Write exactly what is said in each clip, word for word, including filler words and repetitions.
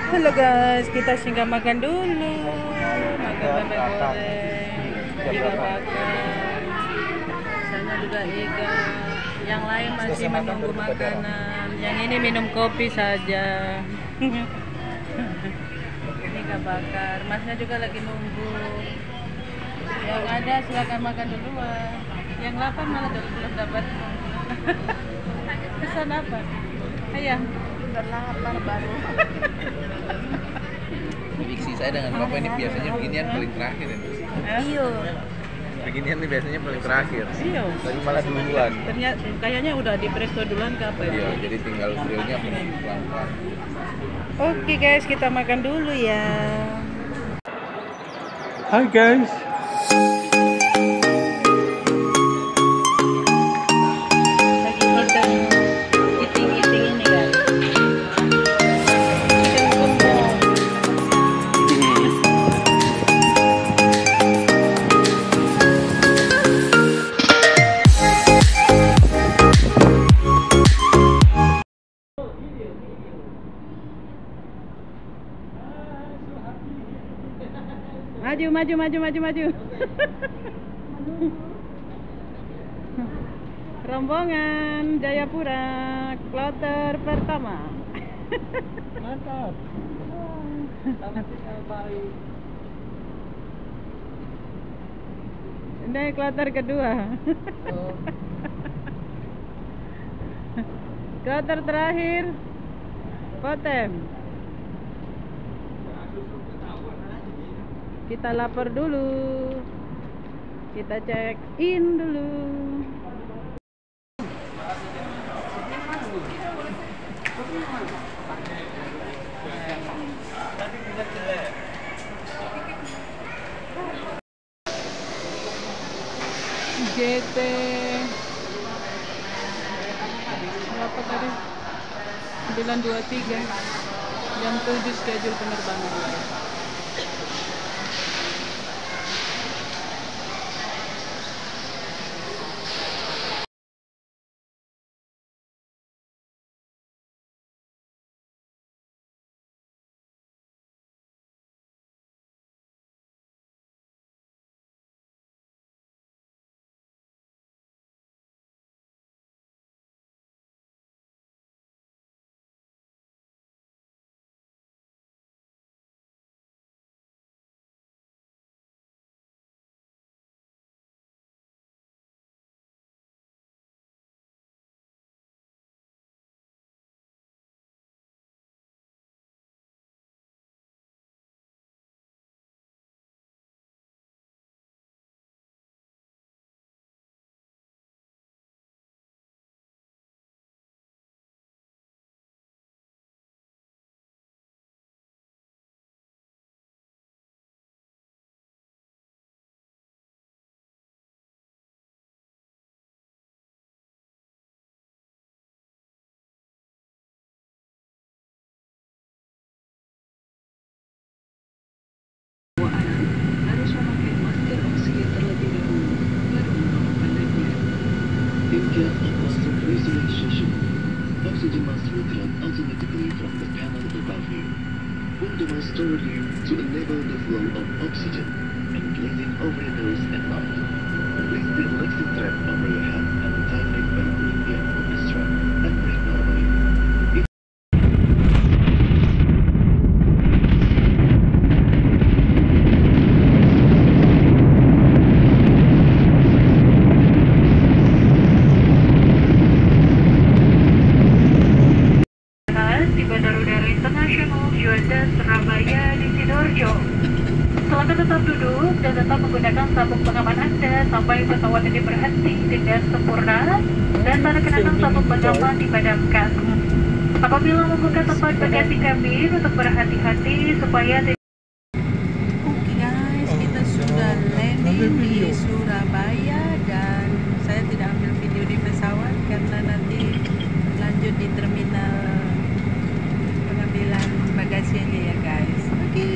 Halo guys, kita singgah makan dulu. Makan bebek goreng, iga bakar. Sana juga iga. Yang lain masih menunggu makanan. Yang ini minum kopi saja. Ini iga bakar. Masnya juga lagi nunggu. Yang ada silakan makan duluan. Yang lapar malah belum dapat. Pesan apa? Ayah. Lapar baru. Prediksi saya dengan Bapak ini biasanya beginian paling terakhir ya. Iya. Beginian nih biasanya paling terakhir. Iya. Tadi malah duluan. Ternyata kayaknya udah di presto duluan ke apa ya? Iya, jadi tinggal grillnya pelan-pelan. Oke guys, kita makan dulu ya. Hai guys. Lagi kita eating-eating ini guys. Maju, maju, maju, maju, maju. Rombongan Jayapura, kloter pertama. Mantap. Selamat tinggal baik. Ini kloter kedua. Oh. Kloter terakhir, Potem. Kita lapar dulu. Kita check in dulu. G T berapa tadi? sembilan dua tiga jam tujuh schedule penerbangan. Get a constant relationship. Oxygen must withdraw automatically from the panel above you. Pull the mask toward you to enable the flow of oxygen and place it over your nose and mouth. Place the electric strap over your head and tighten it by pulling the end of the strap and breathe normally. Silakan tetap duduk dan tetap menggunakan sabuk pengaman Anda sampai pesawat ini berhenti dengan sempurna dan tanda kenakan sabuk pengaman dipadamkan. Apabila membuka tempat bagasi kabin untuk berhati-hati supaya tidak. Oke guys, kita sudah landing di Surabaya dan saya tidak ambil video di pesawat karena nanti lanjut di terminal pengambilan bagasi aja ya guys. Oke.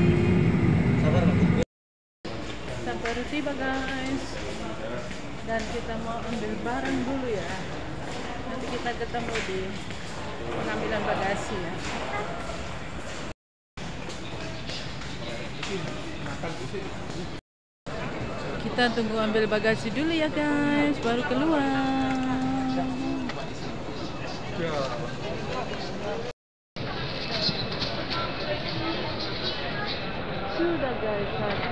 Baru tiba guys dan kita mau ambil barang dulu ya, nanti kita ketemu di pengambilan bagasi ya. Kita tunggu ambil bagasi dulu ya guys, baru keluar. Sudah guys,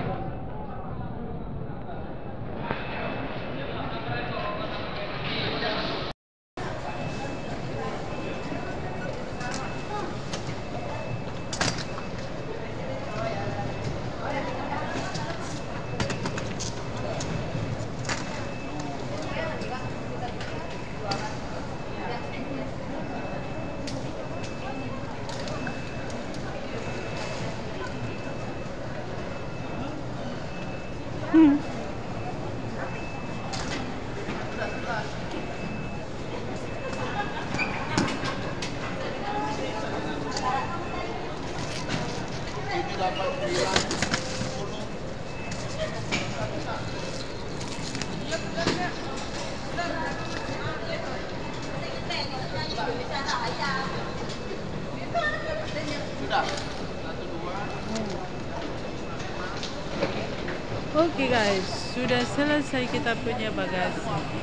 Oke guys, sudah selesai kita punya bagasi.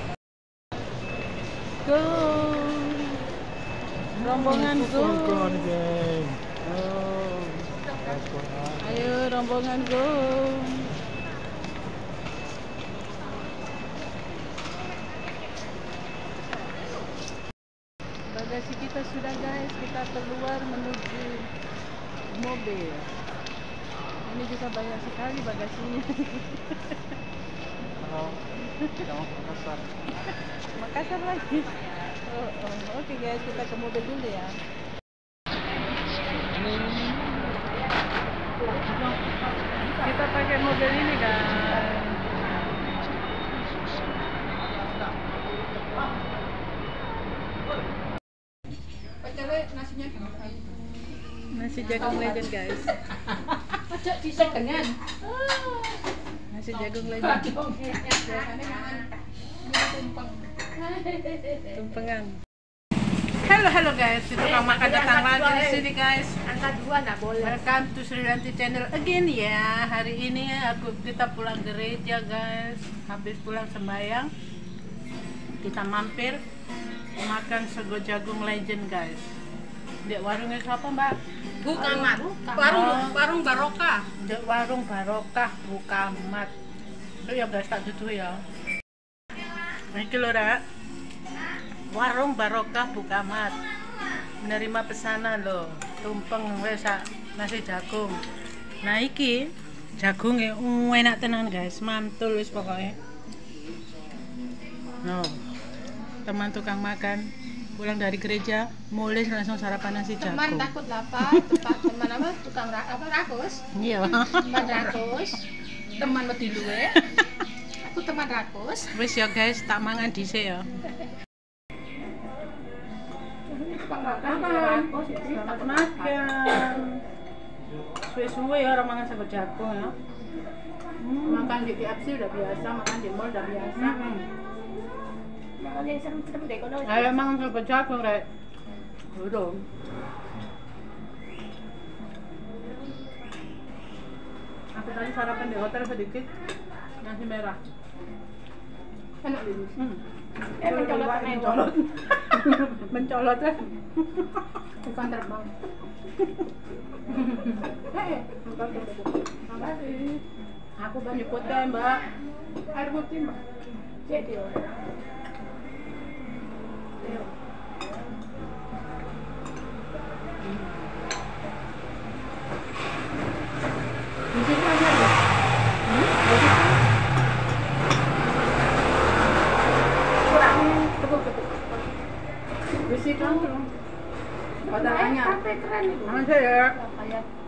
Go, rombongan go. Ayo rombongan go. Bagasi kita sudah guys, kita keluar menuju mobil. Ini juga banyak sekali bagasinya. Oh, kita mau ke Makassar. Makassar lagi. Oh, oh. Oke guys, kita ke mobil dulu ya. Kita pakai mobil ini guys. Nasi jagung legend guys. Ojo disek dengan Nasi jagung legend. Tumpengan. Halo halo guys, itu tukang makan datang lagi di sini guys. angka dua nggak boleh. Welcome to Srilanti channel again ya. Hari ini aku kita pulang gereja guys. Habis pulang sembahyang, kita mampir makan sego jagung legend guys. Di warungnya siapa mbak? Bukamat. Warung warung barokah. Di warung barokah Bukamat. Itu ya guys, tak tutup ya. Ini lho Rak. Warung barokah Bukamat. Menerima pesanan loh. Tumpeng wes nasi jagung. Nah iki jagungnya uh, enak tenan guys, mantul wis pokoknya. No. Teman tukang makan pulang dari gereja, mulai langsung sarapan nasi jagung. Teman takut lapar, tempat teman apa? Tukang ra apa rakus? Iya. Teman rakus. Teman wedi luwe. Aku teman rakus. Wis ya guys, tak mangan dhisik ya. Makan. Selamat makan. Suwe-suwe ya orang makan sego jagung ya. Hmm. Makan di K F C udah biasa, makan di mall udah biasa. Hmm. Makan yang serem-serem deh kono. Ayo mangan sego jagung rek. Durung. Aku tadi sarapan di hotel sedikit nasi merah. Enak dulu. Hmm. Eh mencolot mencolot. Mencolot ya. Bukan terbang. Eh, bukan terbang. Makasih. Aku banyak putih mbak. Air putih mbak. Jadi. Ayo. Di sini aja ya. Besi kan tuh. Padahal Mana saya?